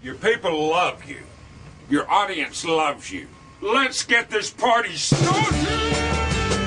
Your people love you. Your audience loves you. Let's get this party started!